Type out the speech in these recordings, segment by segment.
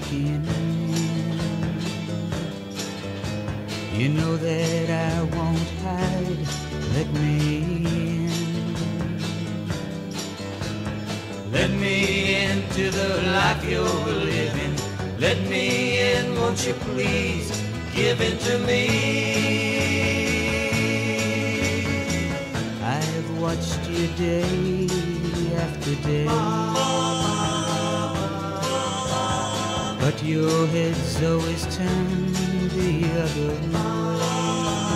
looking in. You know that I won't hide. Let me in. Let me into the life you're living. Let me in, won't you please give in to me. I've watched you day after day, but your head's always turned the other way.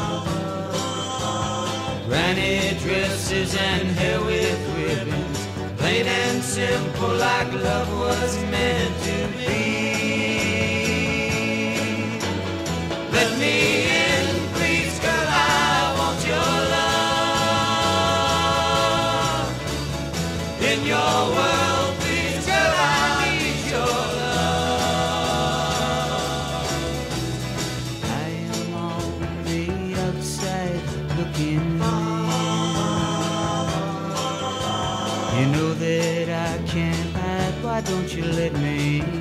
Granny dresses and hair with ribbons, plain and simple like love was meant to be. Let me in, please, girl, I want your love. In your world, please, girl, I need your love. I am on the outside looking in. You know that I can't hide, why don't you let me in?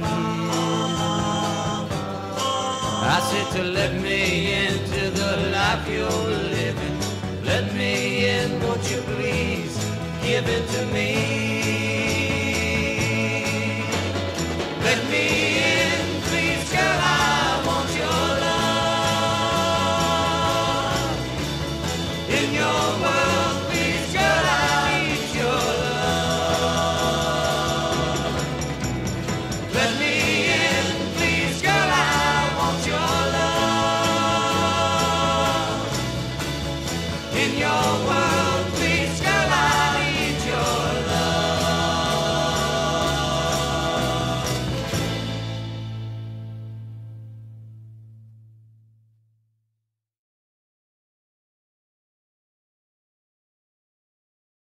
I said to let me into the life you're living. Let me in, won't you please give it to me. Let me in, please, girl, I want your love. In your world, please, girl, I need your love. Let me in, please, girl, I want your love. In your world.